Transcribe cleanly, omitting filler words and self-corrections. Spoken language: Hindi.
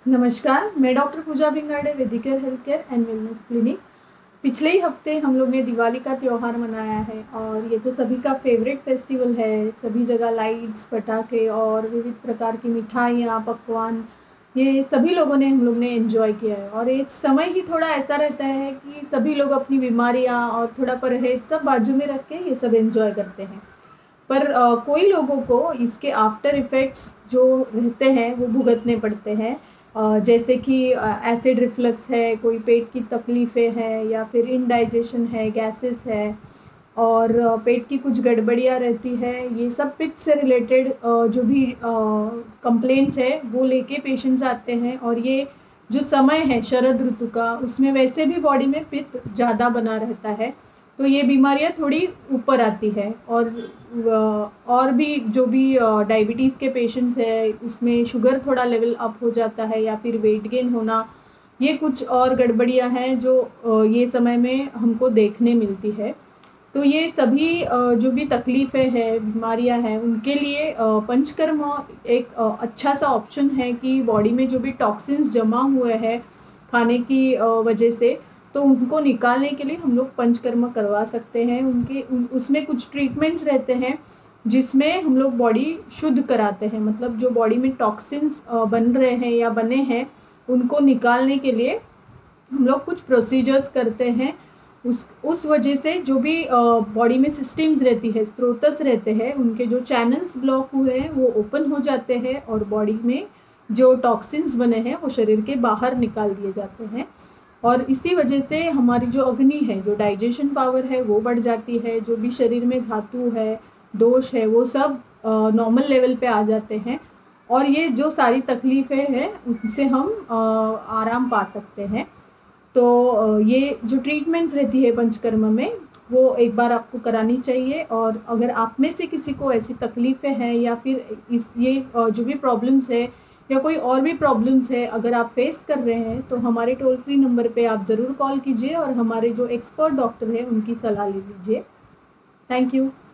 नमस्कार, मैं doctor Pooja Bhingade, Vedicare health care and wellness clinic. पिछले ही हफ्ते हम लोग ने दिवाली का त्यौहार मनाया है और ये तो सभी का फेवरेट फेस्टिवल है। सभी जगह लाइट्स, पटाखे और विविध प्रकार की मिठाइयाँ, पकवान, ये सभी लोगों ने हम लोग ने एंजॉय किया है। और एक समय ही थोड़ा ऐसा रहता है कि सभी लोग अपनी बीमारियाँ और थोड़ा परहेज सब बाजू में रख के ये सब एंजॉय करते हैं। पर कोई लोगों को इसके आफ्टर इफ़ेक्ट्स जो रहते हैं वो भुगतने पड़ते हैं। जैसे कि एसिड रिफ्लक्स है, कोई पेट की तकलीफ़ें हैं या फिर इनडाइजेशन है, गैसेस है और पेट की कुछ गड़बड़ियाँ रहती है। ये सब पित्त से रिलेटेड जो भी कंप्लेंट्स है वो लेके पेशेंट्स आते हैं। और ये जो समय है शरद ऋतु का, उसमें वैसे भी बॉडी में पित्त ज़्यादा बना रहता है, तो ये बीमारियां थोड़ी ऊपर आती है। और भी जो भी डायबिटीज़ के पेशेंट्स है, उसमें शुगर थोड़ा लेवल अप हो जाता है या फिर वेट गेन होना, ये कुछ और गड़बड़ियां हैं जो ये समय में हमको देखने मिलती है। तो ये सभी जो भी तकलीफ़ें हैं, बीमारियां हैं, उनके लिए पंचकर्म एक अच्छा सा ऑप्शन है कि बॉडी में जो भी टॉक्सिन्स जमा हुए हैं खाने की वजह से, तो उनको निकालने के लिए हम लोग पंचकर्म करवा सकते हैं। उसमें कुछ ट्रीटमेंट्स रहते हैं जिसमें हम लोग बॉडी शुद्ध कराते हैं। मतलब जो बॉडी में टॉक्सिन्स बन रहे हैं या बने हैं, उनको निकालने के लिए हम लोग कुछ प्रोसीजर्स करते हैं। उस वजह से जो भी बॉडी में सिस्टम्स रहती है, स्त्रोतस रहते हैं, उनके जो चैनल्स ब्लॉक हुए हैं वो ओपन हो जाते हैं और बॉडी में जो टॉक्सिन्स बने हैं वो शरीर के बाहर निकाल दिए जाते हैं। और इसी वजह से हमारी जो अग्नि है, जो डाइजेशन पावर है, वो बढ़ जाती है। जो भी शरीर में धातु है, दोष है, वो सब नॉर्मल लेवल पे आ जाते हैं और ये जो सारी तकलीफ़ें हैं उनसे हम आराम पा सकते हैं। तो ये जो ट्रीटमेंट्स रहती है पंचकर्म में, वो एक बार आपको करानी चाहिए। और अगर आप में से किसी को ऐसी तकलीफ़ें हैं या फिर जो भी प्रॉब्लम्स है या कोई और भी प्रॉब्लम्स है अगर आप फेस कर रहे हैं, तो हमारे टोल फ्री नंबर पे आप ज़रूर कॉल कीजिए और हमारे जो एक्सपर्ट डॉक्टर हैं उनकी सलाह ले लीजिए। Thank you.